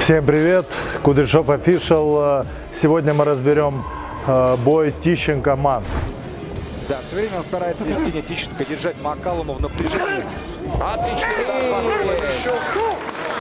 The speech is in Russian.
Всем привет, Кудряшов Official. Сегодня мы разберем бой Тищенко-Ман. Да, все время он старается Евгения Тищенко держать Маккалума в напряжении. Отличный удар, еще.